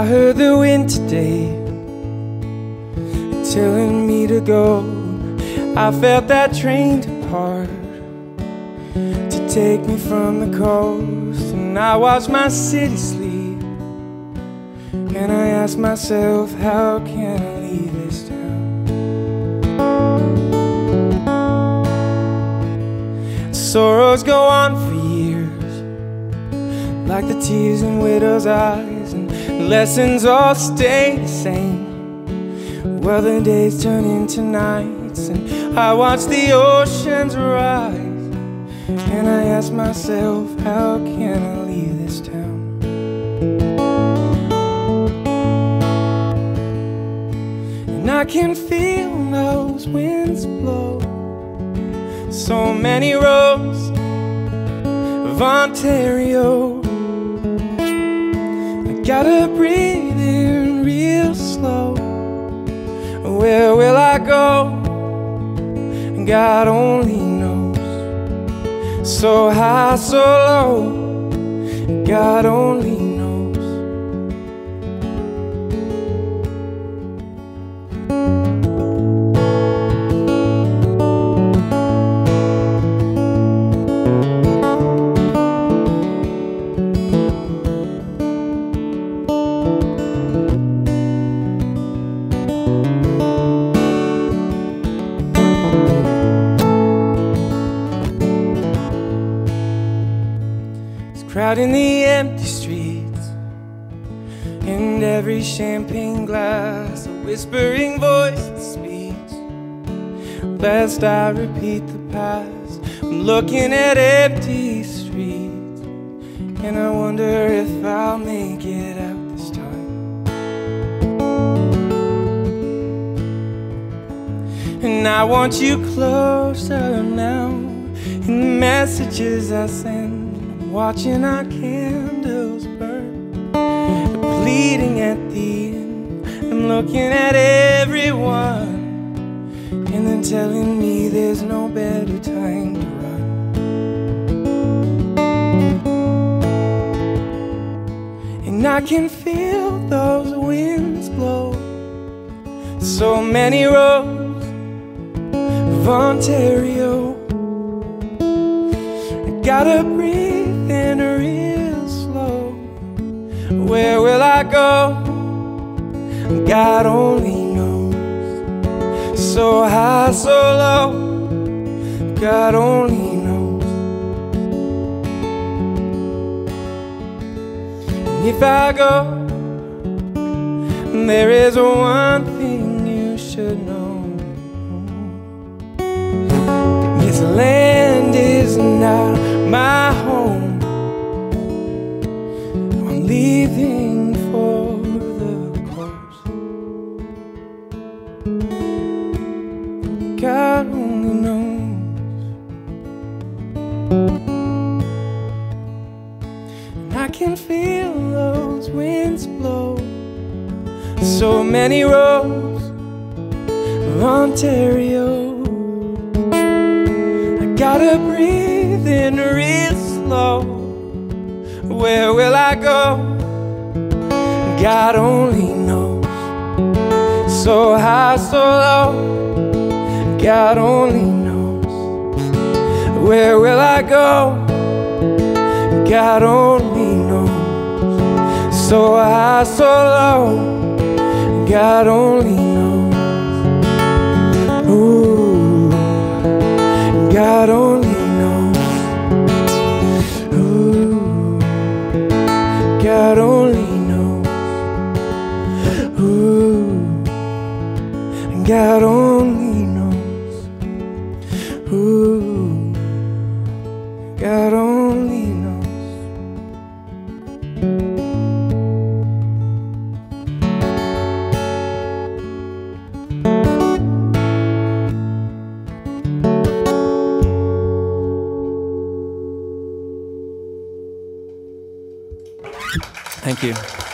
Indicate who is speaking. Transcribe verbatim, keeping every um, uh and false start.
Speaker 1: heard the wind today telling me to go. I felt that train depart to take me from the coast. And I watched my city sleep, and I asked myself, how can I leave this town? Sorrows go on for years, like the tears in widows' eyes, and lessons all stay the same. Well, the days turn into nights, and I watch the oceans rise, and I ask myself, how can I leave this town? And I can feel those winds blow, so many roads of Ontario. I gotta breathe in real slow. Where will I go? God only knows. So high, so low, God only knows. Crowding the empty streets, and every champagne glass, a whispering voice that speaks. Lest I repeat the past, I'm looking at empty streets, and I wonder if I'll make it out this time. And I want you closer now, in the messages I send. Watching our candles burn, bleeding at the end. I'm looking at everyone, and then telling me there's no better time to run. And I can feel those winds blow, so many roads of Ontario. I gotta breathe in real slow. Where will I go? God only knows. So high, so low, God only knows. And if I go, there is one thing you should know. This land is not my home. Leaving for the coast. God only knows. And I can feel those winds blow, so many roads of Ontario. I gotta breathe in real slow. Where will I go? God only knows. So high, so low, God only knows. Where will I go? God only knows. So high, so low, God only knows. Ooh, God only knows. God only knows. Ooh, God only knows. Ooh, God only knows. Thank you.